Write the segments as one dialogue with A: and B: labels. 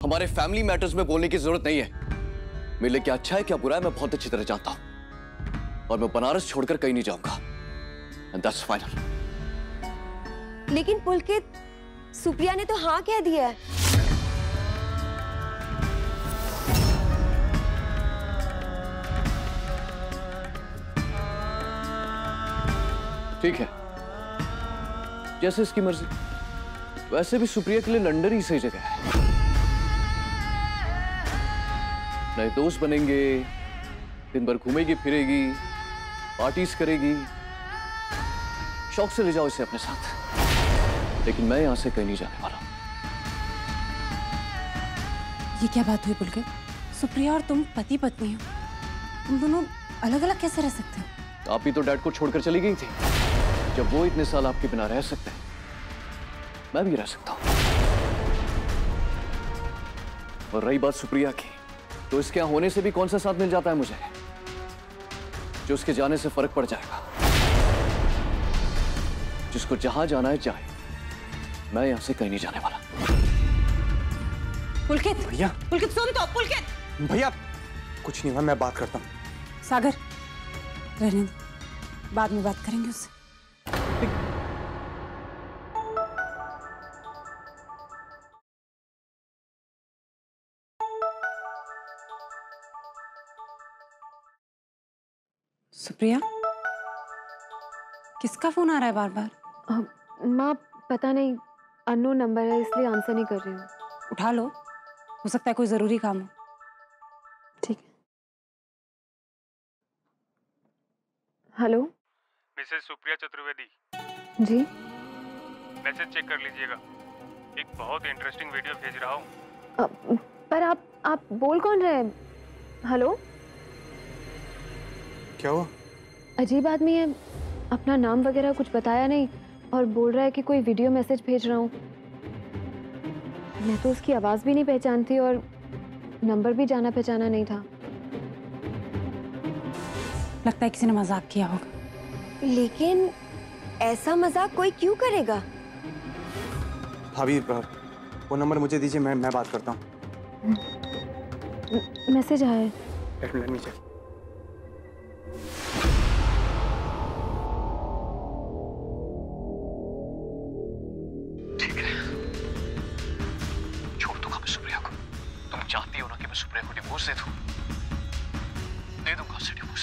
A: हमारे family matters में बोलने की जरूरत नहीं है। मेरे लिए क्या अच्छा है क्या बुरा है मैं बहुत अच्छी तरह जानता हूं, और मैं बनारस छोड़कर कहीं नहीं जाऊंगा। And that's final.
B: लेकिन पुलकित, सुप्रिया ने तो हाँ कह दिया है।
A: ठीक है, जैसे इसकी मर्जी। वैसे भी सुप्रिया के लिए लंदन ही सही जगह है। नए दोस्त बनेंगे, दिन भर घूमेगी फिरेगी, पार्टीज करेगी। शौक से ले जाओ इसे अपने साथ, लेकिन मैं यहां से कहीं नहीं जाने वाला।
C: ये क्या बात हुई पुलकित? सुप्रिया और तुम पति पत्नी हो, तुम दोनों अलग अलग कैसे रह सकते हो?
A: आप ही तो डैड को छोड़कर चली गई थी। जब वो इतने साल आपके बिना रह सकते हैं, मैं भी रह सकता हूं। और रही बात सुप्रिया की, तो इसके यहां होने से भी कौन सा साथ मिल जाता है मुझे जो उसके जाने से फर्क पड़ जाएगा। जिसको जहां जाना है जाए, मैं यहां से कहीं नहीं जाने वाला।
C: पुलकित
D: भैया,
C: पुलकित सुन तो। पुलकित
D: भैया कुछ नहीं हुआ, मैं बात करता हूँ।
C: सागर रहने दो, बाद में बात करेंगे उससे। सुप्रिया, किसका फोन आ रहा है बार बार?
B: माँ पता नहीं, अननोन नंबर है इसलिए आंसर नहीं कर रही हूँ।
C: उठा लो, हो सकता है कोई जरूरी काम हो।
B: ठीक है। Hello
E: Mrs Supriya Chaturvedi
B: ji.
E: Message check कर लीजिएगा, एक बहुत इंटरेस्टिंग वीडियो भेज रहा हूँ।
B: पर आप बोल कौन रहे हैं? हेलो,
D: क्या हुआ?
B: अजीब आदमी है, अपना नाम वगैरह कुछ बताया नहीं और बोल रहा है कि कोई वीडियो मैसेज भेज रहा हूँ। मैं तो उसकी आवाज भी नहीं पहचानती और नंबर भी जाना पहचाना नहीं था।
C: लगता है किसी ने मजाक किया होगा।
B: लेकिन ऐसा मजाक कोई क्यों करेगा?
D: भाभी वो नंबर मुझे दीजिए, मैं बात करता हूँ।
B: मैसेज आया है।
D: Let me check.
A: ठीक है, छोड़ दूंगा मैं सुप्रिया को। तुम चाहती हो ना कि मैं सुप्रिया को डिवोर्स दे दूं? दे दूंगा उसे डिवोर्स।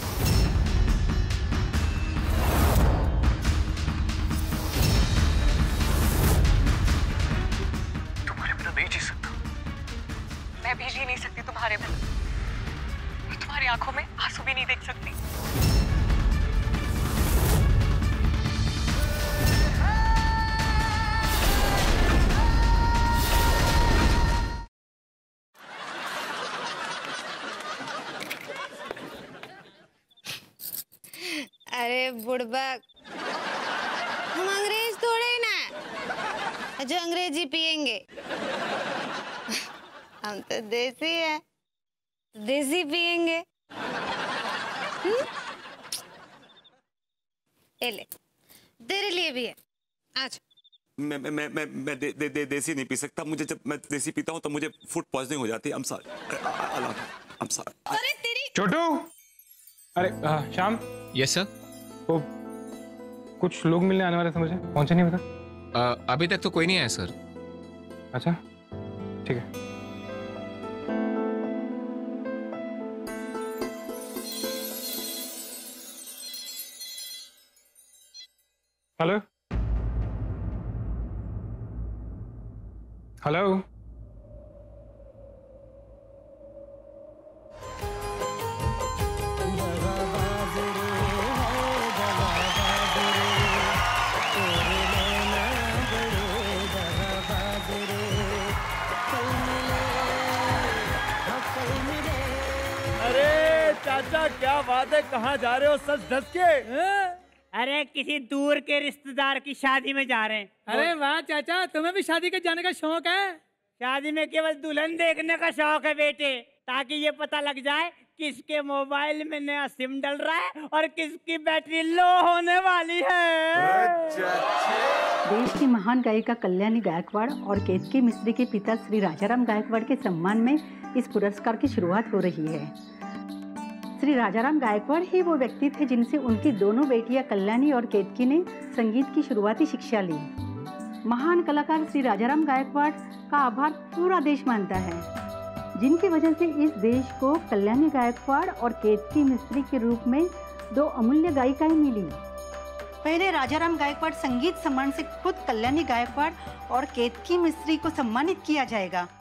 A: तुम्हारे बिना नहीं जी सकता।
C: मैं भी जी नहीं सकती तुम्हारे बिना। मैं तुम्हारी आंखों में आंसू भी नहीं देख सकती।
F: अरे बुड़बक, हम अंग्रेज थोड़े ना जो अंग्रेजी पियेंगे। हम तो देसी हैं, देसी पियेंगे। ले, तेरे लिए भी है, आज।
G: मैं देसी नहीं पी सकता। मुझे जब मैं देसी पीता हूँ तो मुझे फूड पॉइजनिंग हो जाती है। I'm sorry. I'm sorry.
F: अरे तेरी
E: छोटू, अरे श्याम।
H: Yes sir.
E: वो कुछ लोग मिलने आने वाले थे, मुझे पहुंचे नहीं बता।
H: अभी तक तो कोई नहीं आया सर।
E: अच्छा ठीक है। हेलो हेलो,
I: चाचा क्या बात है, कहाँ जा रहे हो सच धस के?
J: अरे किसी दूर के रिश्तेदार की शादी में जा रहे हैं।
I: अरे वाह चाचा, तुम्हें भी शादी के जाने का शौक है?
J: शादी में केवल दुल्हन देखने का शौक है बेटे, ताकि ये पता लग जाए किसके मोबाइल में नया सिम डल रहा है और किसकी बैटरी लो होने वाली है।
K: देश की महान गायिका कल्याणी गायकवाड़ और केतकी मिस्त्री के पिता श्री राजाराम गायकवाड़ के सम्मान में इस पुरस्कार की शुरुआत हो रही है। श्री राजाराम गायकवाड़ ही वो व्यक्ति थे जिनसे उनकी दोनों बेटियां कल्याणी और केतकी ने संगीत की शुरुआती शिक्षा ली। महान कलाकार श्री राजाराम गायकवाड़ का आभार पूरा देश मानता है, जिनकी वजह से इस देश को कल्याणी गायकवाड़ और केतकी मिस्त्री के रूप में दो अमूल्य गायिकाएं मिली। पहले राजाराम गायकवाड़ संगीत सम्मान से खुद कल्याणी गायकवाड़ और केतकी मिस्त्री को सम्मानित किया जाएगा।